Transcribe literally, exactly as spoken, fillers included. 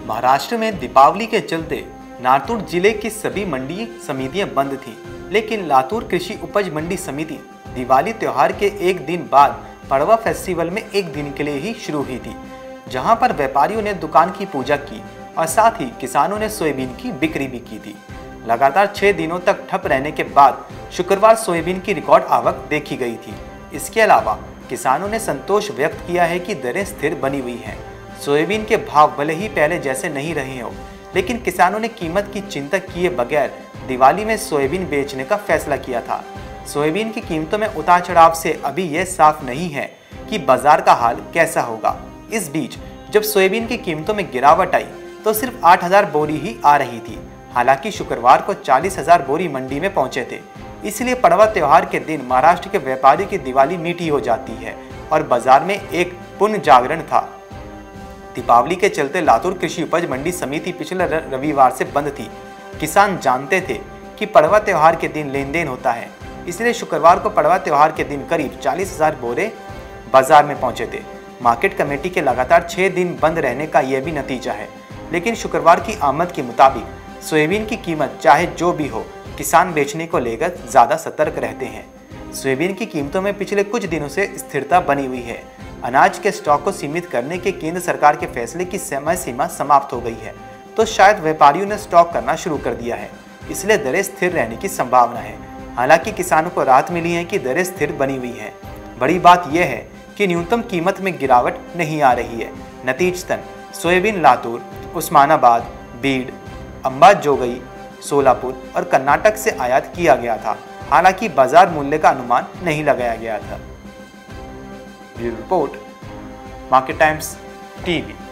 महाराष्ट्र में दीपावली के चलते लातूर जिले की सभी मंडी समितियां बंद थीं, लेकिन लातूर कृषि उपज मंडी समिति दिवाली त्योहार के एक दिन बाद पड़वा फेस्टिवल में एक दिन के लिए ही शुरू हुई थी, जहां पर व्यापारियों ने दुकान की पूजा की और साथ ही किसानों ने सोयाबीन की बिक्री भी की थी। लगातार छह दिनों तक ठप रहने के बाद शुक्रवार सोयाबीन की रिकॉर्ड आवक देखी गई थी। इसके अलावा किसानों ने संतोष व्यक्त किया है कि दरें स्थिर बनी हुई हैं। सोयाबीन के भाव भले ही पहले जैसे नहीं रहे हो, लेकिन किसानों ने कीमत की चिंता किए बगैर दिवाली में सोयाबीन बेचने का फैसला किया था। सोयाबीन की कीमतों में उतार चढ़ाव से अभी यह साफ नहीं है कि बाजार का हाल कैसा होगा। इस बीच जब सोयाबीन की कीमतों में गिरावट आई तो सिर्फ आठ हजार बोरी ही आ रही थी। हालांकि शुक्रवार को चालीस हजार बोरी मंडी में पहुंचे थे। इसलिए पड़वा त्योहार के दिन महाराष्ट्र के व्यापारी की दिवाली मीठी हो जाती है और बाजार में एक पुण्य जागरण था। दीपावली के चलते लातूर कृषि उपज मंडी समिति पिछले रविवार से बंद थी। किसान जानते थे कि पड़वा त्योहार के दिन लेन देन होता है, इसलिए शुक्रवार को पड़वा त्योहार के दिन करीब चालीस हजार बोरे बाजार में पहुंचे थे। मार्केट कमेटी के लगातार छह दिन बंद रहने का यह भी नतीजा है, लेकिन शुक्रवार की आमद के मुताबिक सोयाबीन की कीमत चाहे जो भी हो, किसान बेचने को लेकर ज़्यादा सतर्क रहते हैं। सोयाबीन की कीमतों में पिछले कुछ दिनों से स्थिरता बनी हुई है। अनाज के स्टॉक को सीमित करने के केंद्र सरकार के फैसले की समय सीमा समाप्त हो गई है, तो शायद व्यापारियों ने स्टॉक करना शुरू कर दिया है, इसलिए दरें स्थिर रहने की संभावना है। हालांकि किसानों को राहत मिली है कि दरें स्थिर बनी हुई है। बड़ी बात यह है कि न्यूनतम कीमत में गिरावट नहीं आ रही है। नतीजतन सोयाबीन लातूर, उस्मानाबाद, बीड, अंबाजोगई, सोलापुर और कर्नाटक से आयात किया गया था। हालांकि बाजार मूल्य का अनुमान नहीं लगाया गया था। Bureau report, market times TV.